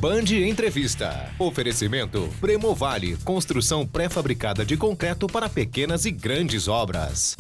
Band Entrevista. Oferecimento Premovale, construção pré-fabricada de concreto para pequenas e grandes obras.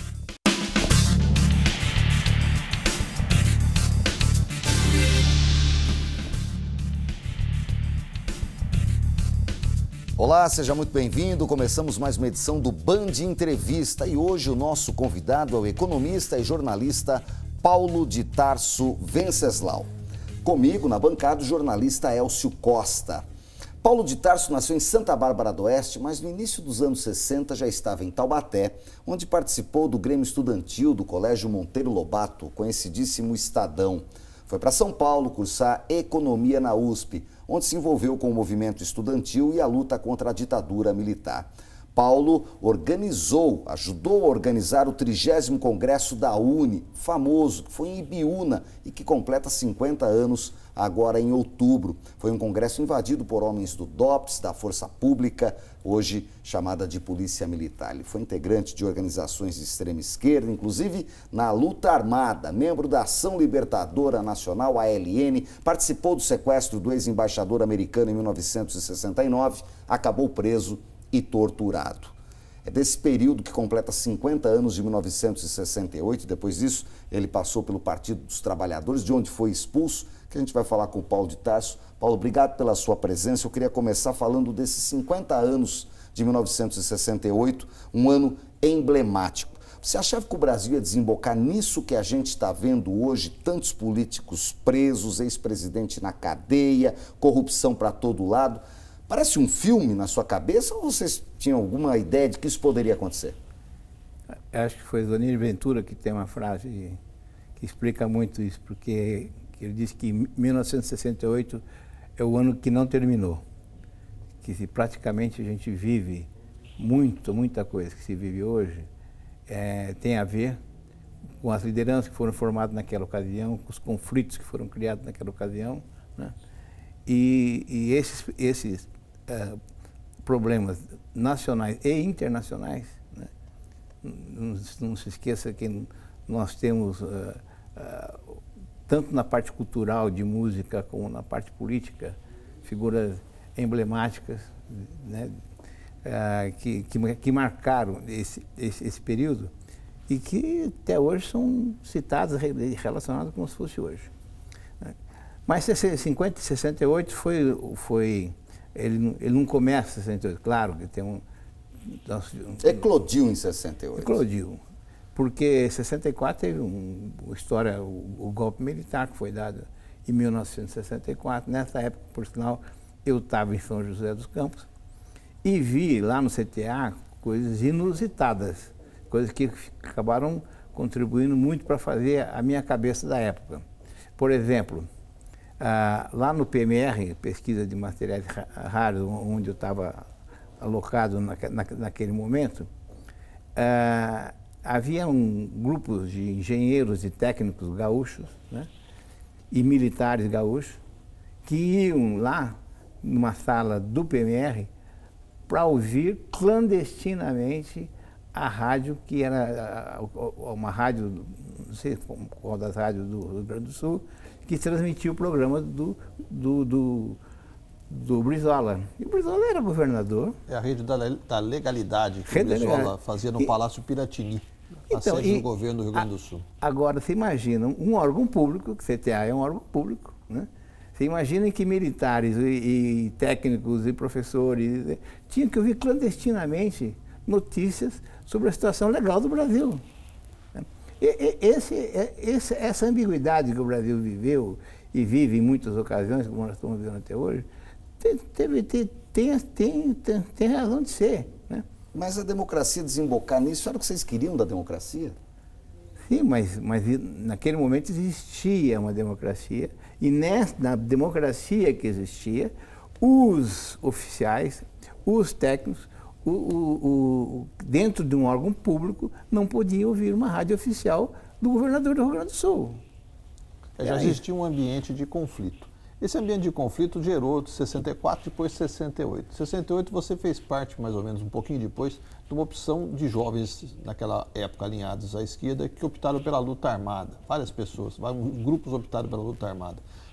Olá, seja muito bem-vindo. Começamos mais uma edição do Band Entrevista e hoje o nosso convidado é o economista e jornalista Paulo de Tarso Venceslau. Comigo, na bancada, o jornalista Elcio Costa. Paulo de Tarso nasceu em Santa Bárbara do Oeste, mas no início dos anos 60 já estava em Taubaté, onde participou do Grêmio Estudantil do Colégio Monteiro Lobato, conhecidíssimo Estadão. Foi para São Paulo cursar Economia na USP, onde se envolveu com o movimento estudantil e a luta contra a ditadura militar. Paulo ajudou a organizar o 30º Congresso da UNE, famoso, que foi em Ibiúna e que completa 50 anos agora em outubro. Foi um congresso invadido por homens do DOPS, da Força Pública, hoje chamada de Polícia Militar. Ele foi integrante de organizações de extrema esquerda, inclusive na luta armada, membro da Ação Libertadora Nacional, ALN, participou do sequestro do ex-embaixador americano em 1969, acabou preso e torturado. É desse período que completa 50 anos de 1968, depois disso ele passou pelo Partido dos Trabalhadores, de onde foi expulso, que a gente vai falar com o Paulo de Tarso. Paulo, obrigado pela sua presença. Eu queria começar falando desses 50 anos de 1968, um ano emblemático. Você achava que o Brasil ia desembocar nisso que a gente está vendo hoje, tantos políticos presos, ex-presidente na cadeia, corrupção para todo lado? Parece um filme na sua cabeça ou vocês tinham alguma ideia de que isso poderia acontecer? Acho que foi Zonir Ventura que tem uma frase que explica muito isso, porque ele disse que 1968 é o ano que não terminou, que se praticamente a gente vive muita coisa que se vive hoje, tem a ver com as lideranças que foram formadas naquela ocasião, com os conflitos que foram criados naquela ocasião, né? E esses problemas nacionais e internacionais, né? Não se esqueça que nós temos, tanto na parte cultural, de música, como na parte política, figuras emblemáticas, né? Que marcaram esse período e que até hoje são citadas e relacionadas como se fosse hoje. Mas 50 e 68 ele não começa em 68, claro que tem Eclodiu em 68. Eclodiu, porque em 64 teve o golpe militar que foi dado em 1964. Nessa época, por sinal, eu estava em São José dos Campos e vi lá no CTA coisas inusitadas, coisas que acabaram contribuindo muito para fazer a minha cabeça da época. Por exemplo, lá no PMR, Pesquisa de Materiais Raros, onde eu estava alocado naquele momento, havia grupos de engenheiros e técnicos gaúchos, né, e militares gaúchos que iam lá numa sala do PMR para ouvir clandestinamente a rádio, que era uma rádio, não sei qual das rádios do Rio Grande do Sul, que transmitia o programa do Brizola. E o Brizola era governador. É a rede da legalidade que o Brizola fazia no Palácio Piratini, a sede do governo do Rio Grande do Sul. Agora, você imagina um órgão público, que o CTA é um órgão público, né? Você imagina que militares e técnicos e professores tinham que ouvir clandestinamente notícias sobre a situação legal do Brasil. Essa ambiguidade que o Brasil viveu e vive em muitas ocasiões, como nós estamos vivendo até hoje, tem razão de ser, né? Mas a democracia desembocar nisso era o que vocês queriam da democracia? Sim, mas naquele momento existia uma democracia e na democracia que existia, os oficiais, os técnicos, dentro de um órgão público, não podia ouvir uma rádio oficial do governador do Rio Grande do Sul. Já existia um ambiente de conflito. Esse ambiente de conflito gerou 64, depois 68. 68 você fez parte, mais ou menos, um pouquinho depois, de uma opção de jovens, naquela época alinhados à esquerda, que optaram pela luta armada. Várias pessoas, vários grupos optaram pela luta armada.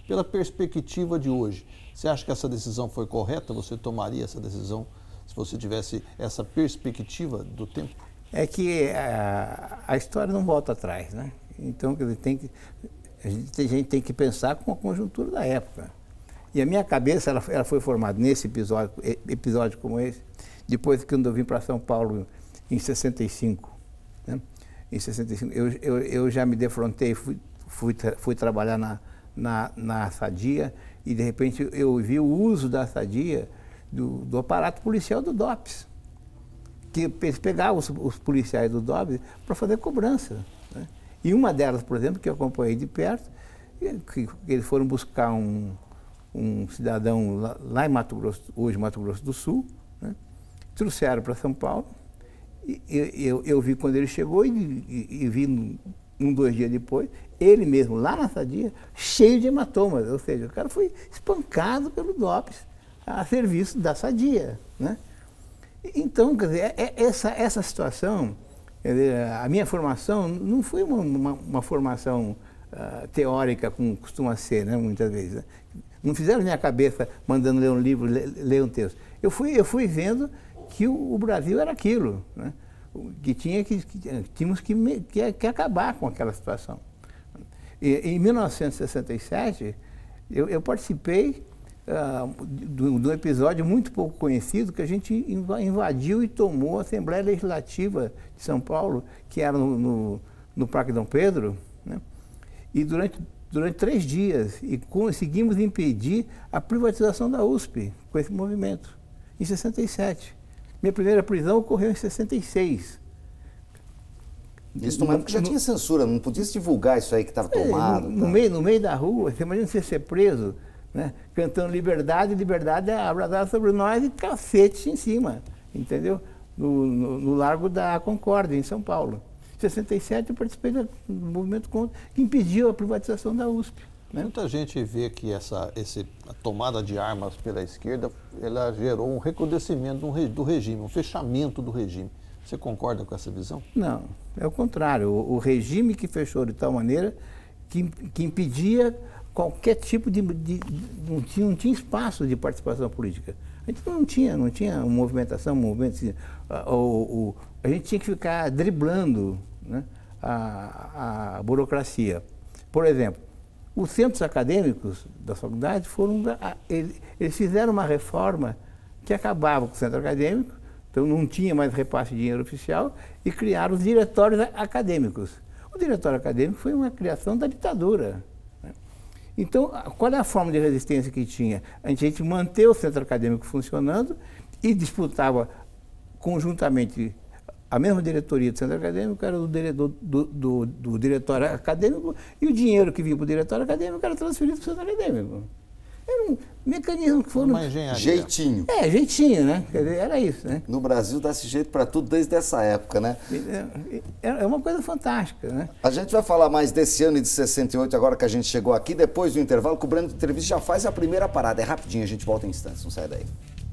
pela perspectiva de hoje, você acha que essa decisão foi correta? Você tomaria essa decisão se você tivesse essa perspectiva do tempo? É que a história não volta atrás, né? Então, quer dizer, a gente tem que pensar com a conjuntura da época. E a minha cabeça ela foi formada nesse episódio como esse, depois que eu vim para São Paulo em 65. Né? Em 65 eu já me defrontei, fui trabalhar na Sadia e de repente eu vi o uso da Sadia do aparato policial do DOPS, que eles pegavam os policiais do DOPS para fazer cobrança. Né? E uma delas, por exemplo, que eu acompanhei de perto, que eles foram buscar um cidadão lá em Mato Grosso, hoje Mato Grosso do Sul, né? Trouxeram para São Paulo, e eu vi quando ele chegou e vi 2 dias depois, ele mesmo lá na Sadia, cheio de hematomas, ou seja, o cara foi espancado pelo DOPS a serviço da Sadia, né? Então, quer dizer, essa situação, quer dizer, a minha formação não foi uma formação teórica como costuma ser, né, muitas vezes, né? Não fizeram minha cabeça mandando ler um livro, ler um texto. Eu fui vendo que o Brasil era aquilo, né? Que tínhamos que acabar com aquela situação. Em 1967, eu participei de um episódio muito pouco conhecido, que a gente invadiu e tomou a Assembleia Legislativa de São Paulo, que era no Parque Dom Pedro, né? E durante 3 dias, e conseguimos impedir a privatização da USP com esse movimento, em 67. Minha primeira prisão ocorreu em 66. Isso numa época que já tinha censura, não podia se divulgar isso aí que estava tomado. No meio da rua, você imagina você ser preso, né, cantando liberdade, liberdade é abraçada sobre nós e cacete em cima, entendeu? No Largo da Concórdia, em São Paulo. Em 67 eu participei do movimento que impediu a privatização da USP. Né? Muita gente vê que a tomada de armas pela esquerda, ela gerou um recrudescimento do regime, um fechamento do regime. Você concorda com essa visão? Não, é o contrário. O regime que fechou de tal maneira que impedia qualquer tipo de não tinha espaço de participação política. A gente não tinha uma movimentação, a gente tinha que ficar driblando, né, a burocracia. Por exemplo, os centros acadêmicos da faculdade eles fizeram uma reforma que acabava com o centro acadêmico, então não tinha mais repasse de dinheiro oficial, e criaram os diretórios acadêmicos. O diretório acadêmico foi uma criação da ditadura. Né? Então, qual é a forma de resistência que tinha? A gente manteve o centro acadêmico funcionando e disputava conjuntamente a mesma diretoria do centro acadêmico, era do diretório acadêmico, e o dinheiro que vinha para o diretório acadêmico era transferido para o centro acadêmico. Era um mecanismo que foi... Uma engenharia. Jeitinho. Jeitinho, né? Quer dizer, era isso, né? No Brasil dá-se jeito para tudo desde essa época, né? É uma coisa fantástica, né? A gente vai falar mais desse ano de 68, agora que a gente chegou aqui, depois do intervalo, que o Brando Entrevista já faz a primeira parada. É rapidinho, a gente volta em instantes, não sai daí.